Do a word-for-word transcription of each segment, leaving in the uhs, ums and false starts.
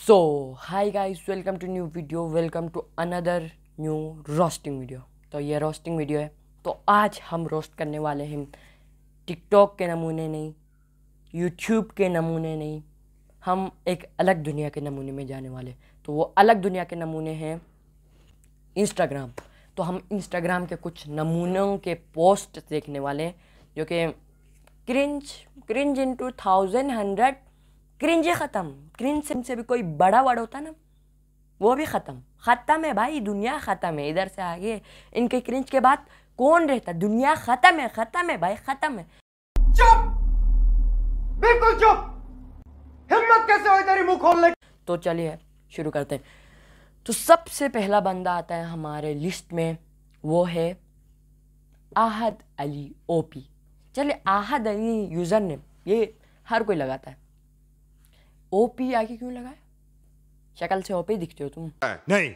So hi guys, welcome to new video, welcome to another new roasting video. तो ये roasting video है। तो आज हम रोस्ट करने वाले हैं टिकटॉक के नमूने नहीं, यूट्यूब के नमूने नहीं, हम एक अलग दुनिया के नमूने में जाने वाले। तो वो अलग दुनिया के नमूने हैं इंस्टाग्राम। तो हम इंस्टाग्राम के कुछ नमूनों के पोस्ट देखने वाले हैं जो कि cringe cringe in two thousand hundred cringe ख़त्म। क्रिंज से भी कोई बड़ा वर्ड होता ना, वो भी ख़त्म ख़त्म है भाई, दुनिया ख़त्म है। इधर से आगे इनके क्रिंज के बाद कौन रहता? दुनिया ख़त्म है, ख़त्म है भाई, ख़त्म है। चुप, बिल्कुल चुप। हिम्मत कैसे हुई तेरी मुंह खोलने? तो चलिए शुरू करते हैं। तो सबसे पहला बंदा आता है हमारे लिस्ट में, वो है आहद अली ओपी। चलिए, आहद अली यूज़र नेम ये हर कोई लगाता है। ओपी आगे क्यों लगाया? शक्ल से ओपी दिखते हो तुम? नहीं।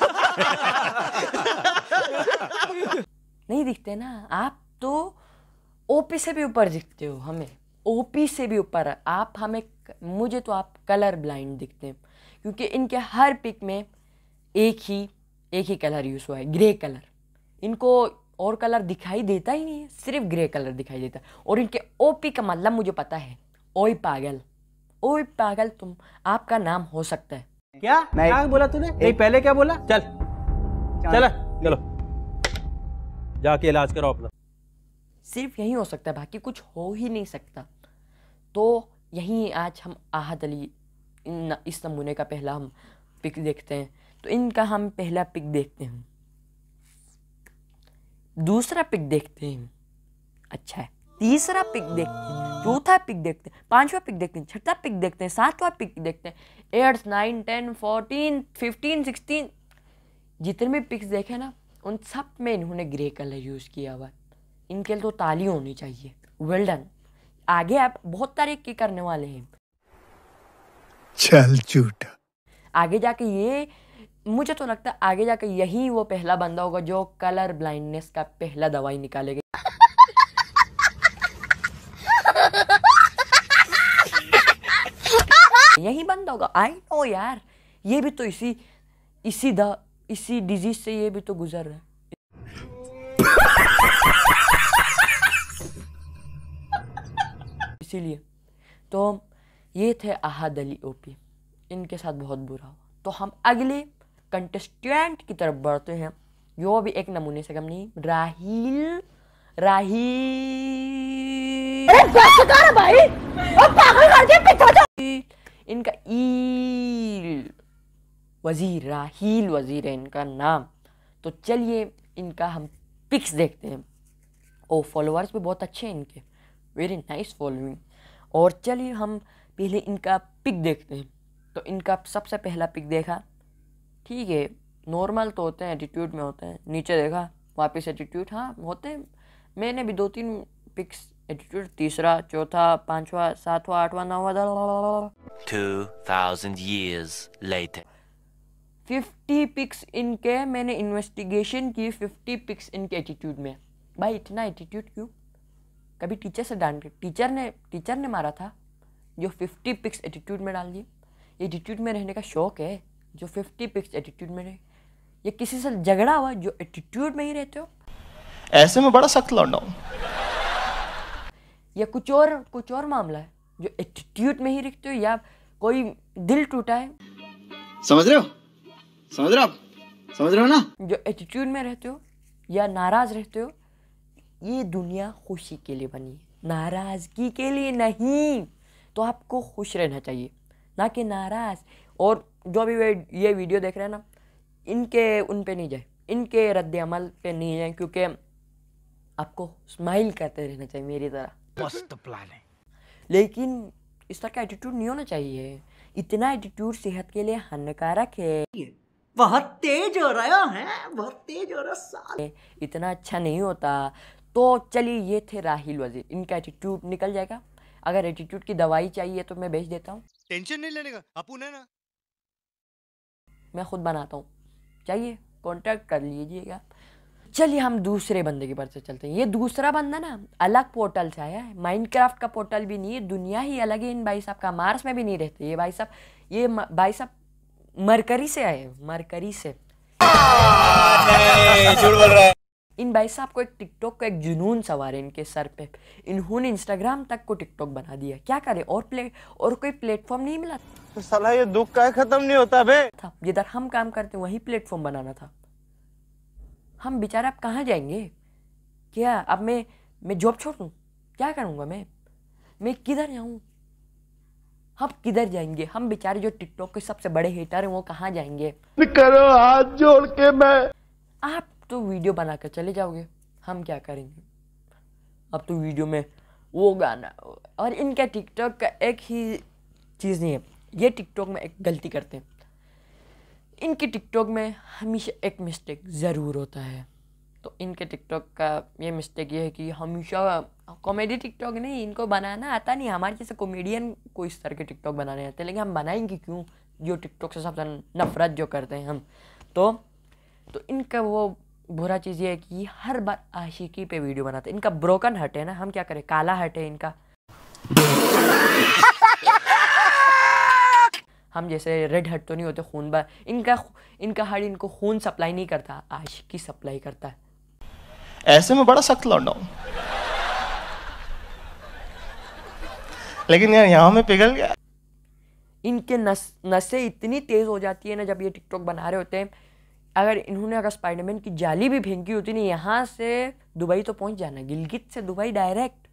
नहीं दिखते ना आप, तो ओपी से भी ऊपर दिखते हो हमें, ओपी से भी ऊपर आप हमें। मुझे तो आप कलर ब्लाइंड दिखते हैं, क्योंकि इनके हर पिक में एक ही एक ही कलर यूज़ हुआ है, ग्रे कलर। इनको और कलर दिखाई देता ही नहीं है, सिर्फ ग्रे कलर दिखाई देता है। और इनके ओपी का मतलब मुझे पता है, ओए पागल। ओए पागल, तुम आपका नाम हो सकता है। क्या क्या बोला तूने? नहीं, पहले क्या बोला? चल चल चलो जाके इलाज करो अपना। सिर्फ यही हो सकता है, बाकी कुछ हो ही नहीं सकता। तो यहीं आज हम आहद अली इन इस नमूने का पहला हम पिक देखते हैं। तो इनका हम पहला पिक देखते हैं, दूसरा पिक देखते हैं, अच्छा है, तीसरा पिक देखते हैं, चौथा पिक देखते हैं, पांचवा पिक देखते हैं, छठा पिक देखते हैं, सातवां पिक देखते हैं, eight nine ten fourteen fifteen sixteen जितने भी पिक्स देखे ना, उन सब में इन्होंने ग्रे कलर यूज़ किया हुआ। इनके लिए तो ताली होनी चाहिए, वेल डन। आगे आप बहुत तरक्की करने वाले हैं। चल झूठा। आगे जाके ये, मुझे तो लगता है आगे जाके यही वो पहला बंदा होगा जो कलर ब्लाइंडनेस का पहला दवाई निकालेगा। यही बंदा होगा, आई नो यार। ये भी तो इसी इसी द इसी डिजीज से ये भी तो गुजर रहा है। इसीलिए तो ये थे आहद अली ओपी, इनके साथ बहुत बुरा हुआ। तो हम अगले कंटेस्टेंट की तरफ बढ़ते हैं, जो भी एक नमूने से कम नहीं, राहिल राहिल भाई, पागल कर दिया। इनका ईल वजीर, राहिल वजीर है इनका नाम। तो चलिए इनका हम पिक्स देखते हैं। ओ, फॉलोअर्स भी बहुत अच्छे हैं इनके, वेरी नाइस फॉलोइंग। और चलिए हम पहले इनका पिक देखते हैं। तो इनका सबसे पहला पिक देखा, ठीक है, नॉर्मल तो होते हैं, एटीट्यूड में होते हैं। नीचे देखा, वापस एटीट्यूड, हाँ होते हैं। मैंने भी दो तीन पिक्स एटीट्यूड, तीसरा, चौथा, पांचवा, सातवां, आठवां, नौवां, Two thousand years later. Fifty pics इनके मैंने इन्वेस्टिगेशन की, फिफ्टी पिक्स इनके एटीट्यूड में। भाई इतना एटीट्यूड क्यों? कभी टीचर से डांट के टीचर ने टीचर ने मारा था जो फिफ्टी पिक्स एटीट्यूड में डाल दिए। एटीट्यूड में रहने का शौक है जो फिफ्टी पिक्स एटीट्यूड में रहे। ये किसी से झगड़ा हुआ जो एटीट्यूड में ही रहते हो? ऐसे में बड़ा सख्त लौंडा हूं। या कुछ और कुछ और मामला है जो एटीट्यूड में ही रखते हो, या कोई दिल टूटा है? समझ रहे हो? समझ रहे हो आप? समझ रहे हो ना? जो एटीट्यूड में रहते हो या नाराज रहते हो, ये दुनिया खुशी के लिए बनी है, नाराजगी के लिए नहीं। तो आपको खुश रहना चाहिए, ना कि नाराज। और जो भी वे ये वीडियो देख रहे हैं ना, इनके उन पे नहीं जाए, इनके रद्द अमल पे नहीं जाए, क्योंकि आपको स्माइल करते रहना चाहिए मेरी तरह। मस्त प्लान है, लेकिन इस तरह का एटीट्यूड नहीं होना चाहिए। इतना एटीट्यूड सेहत के लिए हानिकारक है, बहुत तेज हो रहा है, बहुत तेज हो रहा साल। इतना अच्छा नहीं होता। तो चलिए, ये थे राहिल वजीर, इनका एटीट्यूड निकल जाएगा। अगर एटीट्यूड की दवाई चाहिए तो मैं भेज देता हूँ, टेंशन नहीं लेने का, अपुन है ना, मैं खुद बनाता हूँ, चाहिए कांटेक्ट कर लीजिएगा। चलिए हम दूसरे बंदे की बात से चलते हैं। ये दूसरा बंदा ना अलग पोर्टल से आया है, माइनक्राफ्ट का पोर्टल भी नहीं है, दुनिया ही अलग है इन भाई साहब का, मार्स में भी नहीं रहते ये भाई साहब। ये भाई साहब मरकरी से आए हैं, मरकरी से। झूठ बोल रहा है। इन भाई साहब को एक टिकटॉक का एक जुनून सवार है इनके सर पे। इन्होंने इंस्टाग्राम तक को टिकटॉक बना दिया। क्या करे, और प्ले और कोई प्लेटफॉर्म नहीं मिला तो साला ये दुख का खत्म नहीं होता बे। था। जिधर हम काम करते वही प्लेटफॉर्म बनाना था। हम बेचारा अब कहाँ जाएंगे? क्या अब मैं मैं जॉब छोड़ दूँ? क्या करूँगा मैं मैं किधर जाऊँ? हम किधर जाएंगे? हम बेचारे जो टिकटॉक के सबसे बड़े हेटर हैं वो कहाँ जाएंगे? करो हाथ जोड़ के मैं। आप तो वीडियो बनाकर चले जाओगे, हम क्या करेंगे? अब तो वीडियो में वो गाना। और इनका टिकटॉक का एक ही चीज़ नहीं है, ये टिकटॉक में एक गलती करते हैं। इनके टिकटॉक में हमेशा एक मिस्टेक ज़रूर होता है। तो इनके टिकटॉक का ये मिस्टेक ये है कि हमेशा कॉमेडी टिकटॉक नहीं, इनको बनाना आता नहीं। हमारे जैसे कॉमेडियन को इस तरह के टिकटॉक बनाने आते हैं, लेकिन हम बनाएंगे क्यों? जो टिकटॉक से सबसे नफरत जो करते हैं हम, तो तो इनका वो बुरा चीज़ ये है कि हर बार आशिकी पे वीडियो बनाते हैं। इनका ब्रोकन हट है ना, हम क्या करें, काला हट है इनका। हम जैसे रेड हट तो नहीं होते खून बार। इनका इनका हट इनको खून सप्लाई नहीं करता, आशिकी सप्लाई करता है। ऐसे में बड़ा सख्त लौंडा हूं, लेकिन यार यहाँ में पिघल गया। इनके नस नसें इतनी तेज़ हो जाती है ना जब ये टिकटॉक बना रहे होते हैं। अगर इन्होंने अगर स्पाइडरमैन की जाली भी फेंकी होती नहीं, यहाँ से दुबई तो पहुंच जाना, गिलगित से दुबई डायरेक्ट।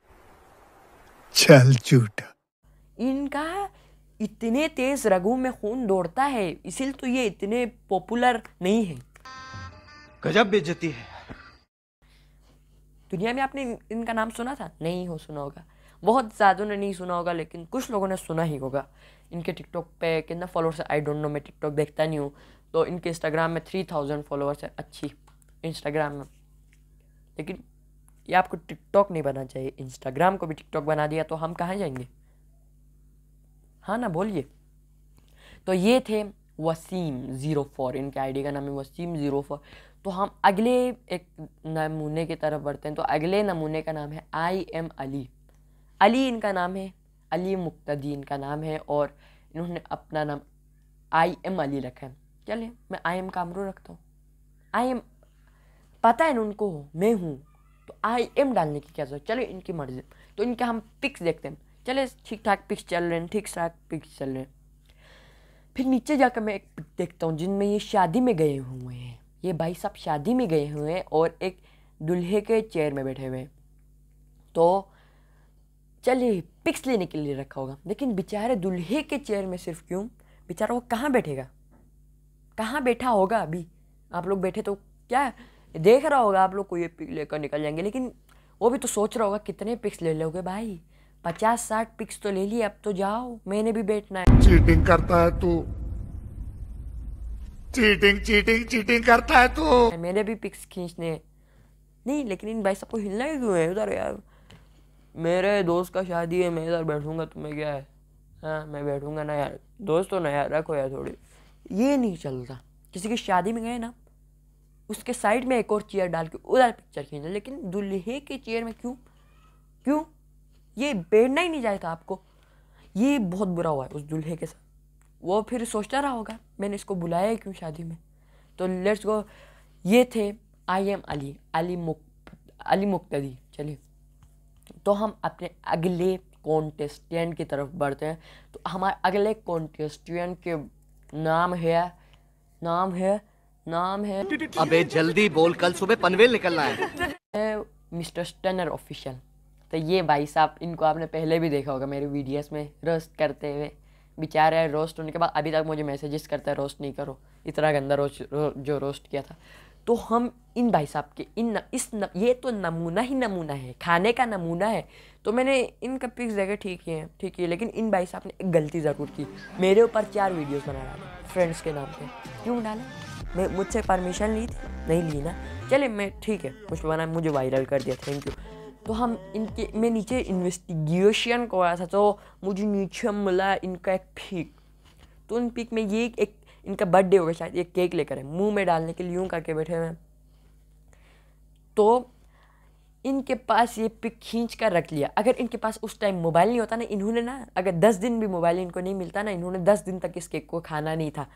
चल झूठा। इनका इतने तेज रगों में खून दौड़ता है, इसीलिए तो ये इतने पॉपुलर नहीं है। गजब बेइज्जती है। दुनिया में आपने इनका नाम सुना था? नहीं हो सुना होगा, बहुत ज़्यादा ने नहीं सुना होगा, लेकिन कुछ लोगों ने सुना ही होगा। इनके टिकटॉक पे कितना फॉलोअर्स है आई डोंट नो, मैं टिकटॉक देखता नहीं हूँ। तो इनके इंस्टाग्राम में थ्री थाउजेंड फॉलोअर्स है, अच्छी इंस्टाग्राम में। लेकिन ये आपको टिकटॉक नहीं बनाना चाहिए। इंस्टाग्राम को भी टिकटॉक बना दिया तो हम कहाँ जाएंगे? हाँ ना, बोलिए। तो ये थे वसीम ज़ीरो फोर, इनके आईडी का नाम है वसीम ज़ीरो फोर। तो हम अगले एक नमूने की तरफ बढ़ते हैं। तो अगले नमूने का नाम है आई एम अली। अली इनका नाम है, अली मुक्तदी इनका नाम है, और इन्होंने अपना नाम आई एम अली रखा है। चलिए मैं आई एम कामरू रखता हूँ। आई एम पता है ना उनको मैं हूँ, तो आई एम डालने की क्या जरूरत? चलिए इनकी मर्जी। तो इनके हम पिक्स देखते हैं। चले ठीक ठाक पिक्स चल रहे हैं, ठीक ठाक पिक्स चल रहे हैं। फिर नीचे जाकर मैं एक पिक देखता हूँ जिनमें ये शादी में गए हुए हैं। ये भाई साहब शादी में गए हुए हैं और एक दूल्हे के चेयर में बैठे हुए हैं। तो चलिए पिक्स लेने के लिए रखा होगा, लेकिन बेचारे दूल्हे के चेयर में सिर्फ क्यों? बेचारा वो कहाँ बैठेगा? कहाँ बैठा होगा? अभी आप लोग बैठे तो क्या देख रहा होगा आप लोग को, ये पिक लेकर निकल जाएंगे। लेकिन वो भी तो सोच रहा होगा कितने पिक्स ले लोगे भाई? पचास साठ पिक्स तो ले लिए, अब तो जाओ, मैंने भी बैठना है। चीटिंग करता है तू, चीटिंग चीटिंग चीटिंग करता है तू। मेरे भी पिक्स खींचने नहीं, लेकिन इन भाई सबको हिलना ही क्यों है उधर यार? मेरे दोस्त का शादी है, मैं इधर बैठूंगा, तुम्हें क्या है? हाँ मैं बैठूंगा ना यार, दोस्तों ना यार, रखो यार थोड़ी। ये नहीं चलता। किसी की शादी में गए ना, उसके साइड में एक और चेयर डाल के उधर पिक्चर खींच, लेकिन दूल्हे के चेयर में क्यों? क्यों? ये बैठना ही नहीं चाहता आपको। ये बहुत बुरा हुआ है उस दूल्हे के साथ। वो फिर सोचता रहा होगा मैंने इसको बुलाया है क्यों शादी में। तो लेट्स गो। ये थे आई एम अली, अली मुक अली मुक्तदी। चलिए तो हम अपने अगले कॉन्टेस्टेंट की तरफ बढ़ते हैं। तो हमारे अगले कॉन्टेस्टेंट के नाम है नाम है नाम है अबे जल्दी बोल, कल सुबह पनवेल निकलना है। Mister stunner official. तो ये भाई साहब, इनको आपने पहले भी देखा होगा मेरे वीडियोस में रोस्ट करते हुए। बेचारे रोस्ट होने के बाद अभी तक मुझे मैसेजेस करता है रोस्ट नहीं करो, इतना गंदा रोस्ट रो, जो रोस्ट किया था। तो हम इन भाई साहब के इन इस न, ये तो नमूना ही नमूना है, खाने का नमूना है। तो मैंने इनका पिक्स देखे, ठीक ही है ठीक है, लेकिन इन भाई साहब ने एक गलती ज़रूर की, मेरे ऊपर चार वीडियोस बना डाले फ्रेंड्स के नाम पे। क्यों डाले? मैं मुझसे परमिशन ली थी? नहीं ली ना। चले मैं ठीक है, मुझे बना, मुझे वायरल कर दिया, थैंक यू। तो हम इनके मैं नीचे इन्वेस्टिगेशन को आया था, तो मुझे नीचे मिला इनका एक पिक। तो उन पिक में ये एक इनका बर्थडे होगा शायद, एक केक लेकर है, मुंह में डालने के लिए यूँ करके बैठे हुए हैं। तो इनके पास ये पिक खींच कर रख लिया। अगर इनके पास उस टाइम मोबाइल नहीं होता ना, इन्होंने ना अगर दस दिन भी मोबाइल इनको नहीं मिलता ना, इन्होंने दस दिन तक इस केक को खाना नहीं था।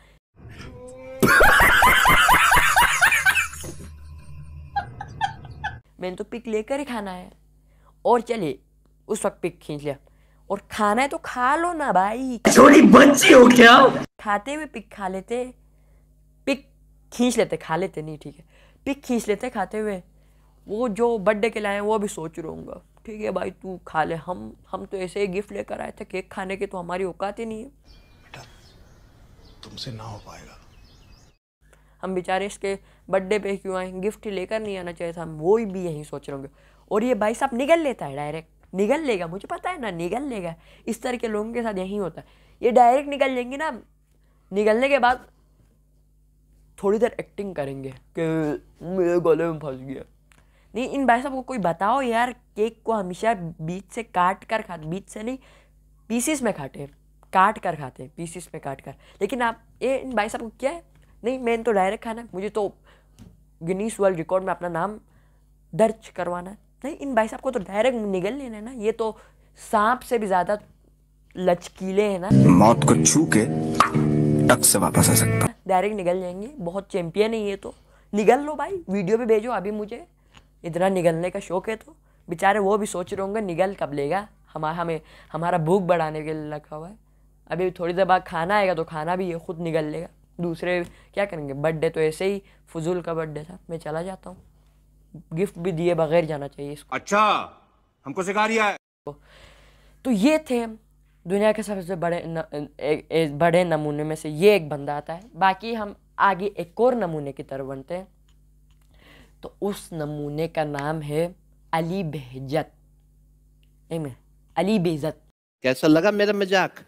मैंने तो पिक लेकर ही खाना है। और चलिए उस वक्त पिक खींच लिया, और खाना है तो खा लो ना भाई, छोटी बच्ची हो क्या? खाते हुए पिक खा लेते, पिक खींच लेते, खा लेते नहीं, ठीक है, पिक खींच लेते खाते हुए। वो जो बर्थडे के लाए वो भी सोच रहूँगा, ठीक है भाई तू खा ले, हम हम तो ऐसे ही गिफ्ट लेकर आए थे केक खाने के, तो हमारी औकात ही नहीं है। बेटा तुमसे ना हो पाएगा। हम बेचारे इसके बर्थडे पे क्यों आए, गिफ्ट ही लेकर नहीं आना चाहिए था, हम वो भी यही सोच रहे होंगे। और ये भाई साहब निगल लेता है डायरेक्ट, निगल लेगा, मुझे पता है ना निगल लेगा। इस तरह के लोगों के साथ यही होता है, ये डायरेक्ट निगल लेंगे ना, निगलने के बाद थोड़ी देर एक्टिंग करेंगे कि मेरे गले में फंस गया। नहीं, इन भाई साहब को कोई बताओ यार, केक को हमेशा बीच से काट कर खाते, बीच से नहीं पीसीस में खाते हैं, काट कर खाते हैं, पीसीस में काट कर। लेकिन आप ये इन भाई साहब को क्या है, नहीं मैंने तो डायरेक्ट खाना है, मुझे तो गिनीज वर्ल्ड रिकॉर्ड में अपना नाम दर्ज करवाना है। नहीं, इन भाई साहब को तो डायरेक्ट निगल लेना है ना, ये तो सांप से भी ज़्यादा लचकीले हैं ना, मौत को छू के टक से वापस आ सकता। डायरेक्ट निगल जाएंगे, बहुत चैंपियन है ये तो। निगल लो भाई, वीडियो भी भेजो अभी, मुझे इतना निगलने का शौक है तो। बेचारे वो भी सोच रहे होंगे निगल कब लेगा, हमारा हमें हमारा भूख बढ़ाने के लिए रखा हुआ है। अभी थोड़ी देर बाद खाना आएगा तो खाना भी ये खुद निगल लेगा, दूसरे क्या करेंगे। बर्थडे तो ऐसे ही फजूल का बर्थडे था, मैं चला जाता हूँ, गिफ्ट भी दिए बगैर जाना चाहिए इसको। अच्छा हमको सिखा रिया है। तो ये थे दुनिया के सबसे बड़े न, ए, ए, बड़े नमूने में से ये एक बंदा आता है। बाकी हम आगे एक और नमूने की तरफ बनते हैं। तो उस नमूने का नाम है अली बेहजत, नहीं मैं अली बेइज्जत। कैसा लगा मेरा मजाक?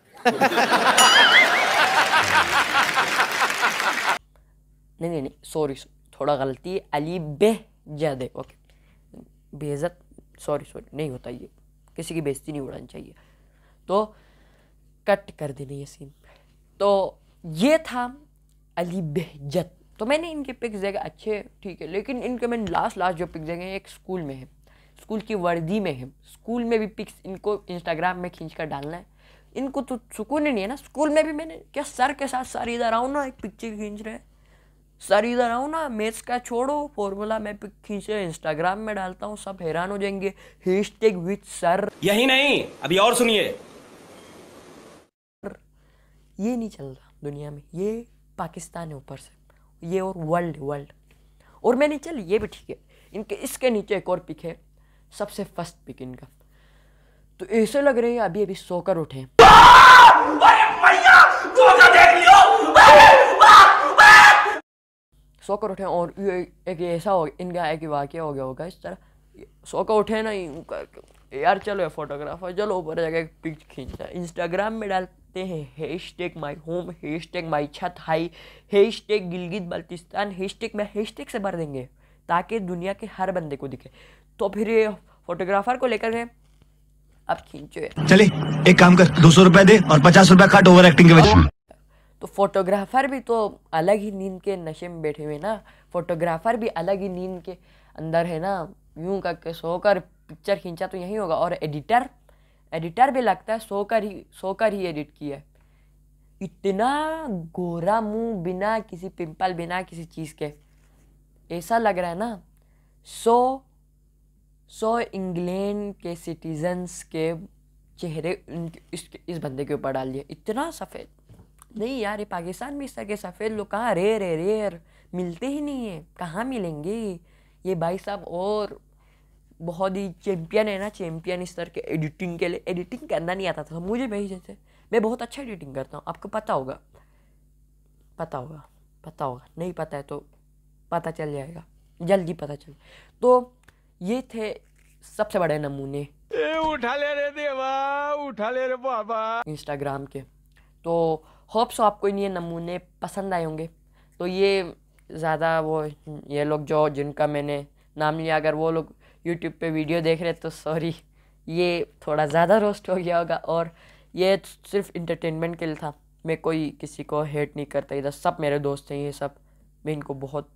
नहीं नहीं नहीं सॉरी, थोड़ा गलती है, अली बेहजत है, ओके, बेइज्जत सॉरी सॉरी नहीं होता, ये किसी की बेइज्जती नहीं उड़ानी चाहिए, तो कट कर देने ये सीन। तो ये था अली बेहजत। तो मैंने इनके पिक्स देखे, अच्छे ठीक है, लेकिन इनके मैंने लास्ट लास्ट जो पिक्स देखे एक स्कूल में है, स्कूल की वर्दी में है। स्कूल में भी पिक्स इनको इंस्टाग्राम में खींच कर डालना है, इनको तो सुकून ही नहीं है ना। स्कूल में भी मैंने क्या सर के साथ सर इधर आओ ना, एक पिक्चर खींच रहे, सर इधर आओ ना, मैथ्स का छोड़ो फॉर्मूला में पिक खींच रहे, इंस्टाग्राम में डालता हूँ, सब हैरान हो जाएंगे, हैशटैग विद सर। यही नहीं, अभी और सुनिए, ये नहीं चल रहा दुनिया में, ये पाकिस्तान है ऊपर से, ये और वर्ल्ड वर्ल्ड और मैंने चल ये भी ठीक है। इनके इसके नीचे एक और पिक है, सबसे फर्स्ट पिक इनका, तो ऐसे लग रहे हैं अभी अभी सोकर उठे। सोकर उठे और ये एक ऐसा हो इनका एक वाकया हो गया होगा इस तरह, सोकर उठे ना यार, चलो फोटोग्राफर चलो ऊपर जाके एक पिक खींचता है, इंस्टाग्राम में डालते हैं hashtag my home, hashtag my छत high, hashtag Gilgit Baltistan, hashtag में हैशटैग से भर देंगे ताकि दुनिया के हर बंदे को दिखे। तो फिर ये फोटोग्राफर को लेकर गए, अब खींचो। चले एक काम कर, दो सौ रुपए दे और पचास रुपए काट ओवर एक्टिंग के वजह से। तो फोटोग्राफर भी तो अलग ही नींद के नशे में बैठे हुए ना, फोटोग्राफर भी अलग ही नींद के अंदर है ना, यूं करके सोकर पिक्चर खींचा तो यही होगा। और एडिटर एडिटर भी लगता है सोकर ही सोकर ही एडिट किया है। इतना गोरा मुंह, बिना किसी पिंपल, बिना किसी चीज़ के, ऐसा लग रहा है ना सो सो इंग्लैंड के सिटीजन्स के चेहरे इस इस बंदे के ऊपर डाल दिए। इतना सफ़ेद नहीं यार, ये पाकिस्तान में इस तरह के सफ़ेद लोग कहाँ, रेयर है, रेयर मिलते ही नहीं है, कहाँ मिलेंगे ये भाई साहब। और बहुत ही चैम्पियन है ना, चैम्पियन इस तरह के एडिटिंग के लिए। एडिटिंग करना नहीं आता था मुझे भाई, जैसे मैं बहुत अच्छा एडिटिंग करता हूँ, आपको पता होगा, पता होगा पता होगा नहीं पता है तो पता चल जाएगा, जल्दी पता चल। तो ये थे सबसे बड़े नमूने ए उठा ले रे देवा, उठा ले रे बाबा इंस्टाग्राम के। तो होप सो आपको ये नमूने पसंद आए होंगे। तो ये ज़्यादा वो ये लोग जो जिनका मैंने नाम लिया, अगर वो लोग यूट्यूब पे वीडियो देख रहे तो सॉरी, ये थोड़ा ज़्यादा रोस्ट हो गया होगा। और ये सिर्फ इंटरटेनमेंट के लिए था, मैं कोई किसी को हेट नहीं करता, इधर सब मेरे दोस्त हैं ये सब, मैं इनको बहुत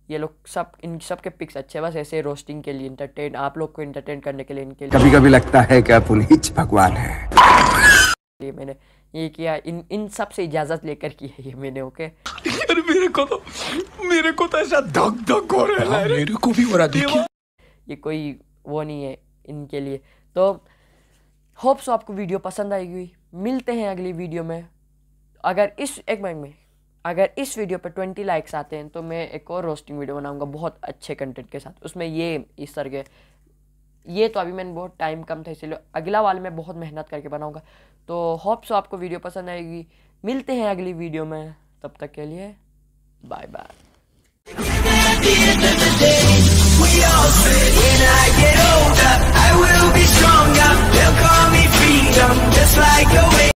ये लोग सब, इन सब के पिक्स अच्छे हैं, बस ऐसे रोस्टिंग के लिए, इंटरटेन, आप लोग को इंटरटेन करने के लिए इनके लिए कभी कभी लगता है कि आप उन्हीं भगवान है। लिए मैंने ये किया, इन इन सब से इजाज़त लेकर की है ये मैंने। ओके अरे मेरे को तो मेरे को तो ऐसा धक धक हो रहा है, मेरे को भी हो रहा देखिए। ये कोई वो नहीं है इनके लिए। तो होप सो आपको वीडियो पसंद आएगी। मिलते हैं अगली वीडियो में। अगर इस एक मिनट में अगर इस वीडियो पर ट्वेंटी लाइक्स आते हैं तो मैं एक और रोस्टिंग वीडियो बनाऊंगा बहुत अच्छे कंटेंट के साथ। उसमें ये इस तरह के, ये तो अभी मैंने बहुत टाइम कम था इसलिए अगला वाले में बहुत मेहनत करके बनाऊंगा। तो होप सो आपको वीडियो पसंद आएगी। मिलते हैं अगली वीडियो में, तब तक के लिए बाय बाय।